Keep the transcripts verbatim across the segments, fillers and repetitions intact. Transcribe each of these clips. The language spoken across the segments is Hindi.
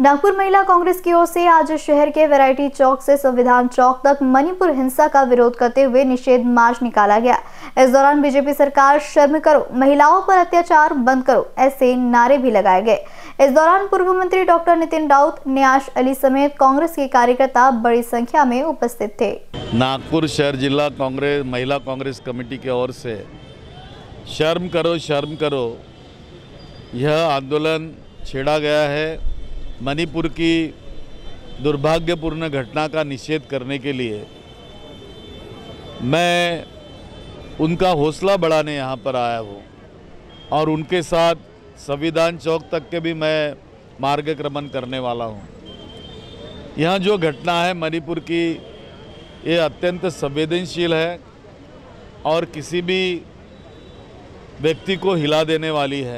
नागपुर महिला कांग्रेस की ओर से आज शहर के वैरायटी चौक से संविधान चौक तक मणिपुर हिंसा का विरोध करते हुए निषेध मार्च निकाला गया। इस दौरान बीजेपी सरकार शर्म करो, महिलाओं पर अत्याचार बंद करो ऐसे नारे भी लगाए गए। इस दौरान पूर्व मंत्री डॉक्टर नितिन राउत, न्याश अली समेत कांग्रेस के कार्यकर्ता बड़ी संख्या में उपस्थित थे। नागपुर शहर जिला कांग्रेस महिला कांग्रेस कमेटी की ओर से शर्म करो शर्म करो यह आंदोलन छेड़ा गया है। मणिपुर की दुर्भाग्यपूर्ण घटना का निषेध करने के लिए मैं उनका हौसला बढ़ाने यहाँ पर आया हूँ और उनके साथ संविधान चौक तक के भी मैं मार्गक्रमण करने वाला हूँ। यहाँ जो घटना है मणिपुर की, ये अत्यंत संवेदनशील है और किसी भी व्यक्ति को हिला देने वाली है।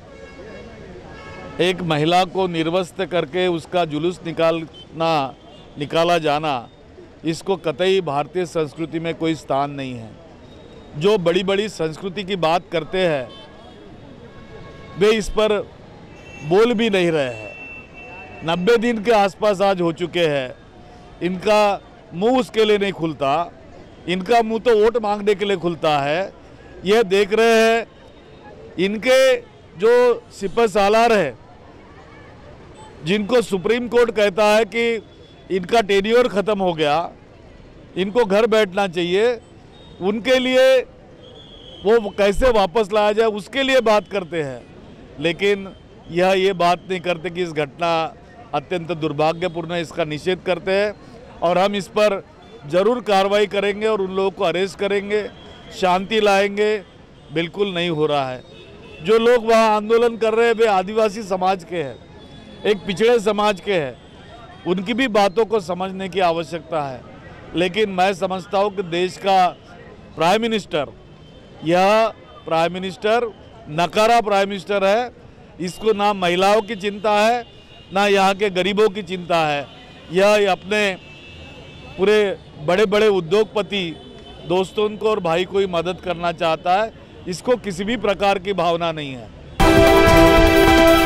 एक महिला को निर्वस्त्र करके उसका जुलूस निकालना निकाला जाना, इसको कतई भारतीय संस्कृति में कोई स्थान नहीं है। जो बड़ी बड़ी संस्कृति की बात करते हैं वे इस पर बोल भी नहीं रहे हैं। नब्बे दिन के आसपास आज हो चुके हैं, इनका मुंह उसके लिए नहीं खुलता, इनका मुंह तो वोट मांगने के लिए खुलता है। यह देख रहे हैं इनके जो सिपहसालार है, जिनको सुप्रीम कोर्ट कहता है कि इनका टेन्योर ख़त्म हो गया, इनको घर बैठना चाहिए, उनके लिए वो कैसे वापस लाया जाए उसके लिए बात करते हैं। लेकिन यह ये बात नहीं करते कि इस घटना अत्यंत दुर्भाग्यपूर्ण है, इसका निषेध करते हैं और हम इस पर ज़रूर कार्रवाई करेंगे और उन लोगों को अरेस्ट करेंगे, शांति लाएंगे। बिल्कुल नहीं हो रहा है। जो लोग वहाँ आंदोलन कर रहे हैं वे आदिवासी समाज के हैं, एक पिछड़े समाज के हैं, उनकी भी बातों को समझने की आवश्यकता है। लेकिन मैं समझता हूँ कि देश का प्राइम मिनिस्टर, यह प्राइम मिनिस्टर नकारा प्राइम मिनिस्टर है। इसको ना महिलाओं की चिंता है ना यहाँ के गरीबों की चिंता है। यह अपने पूरे बड़े बड़े उद्योगपति दोस्तों को और भाई को ही मदद करना चाहता है। इसको किसी भी प्रकार की भावना नहीं है।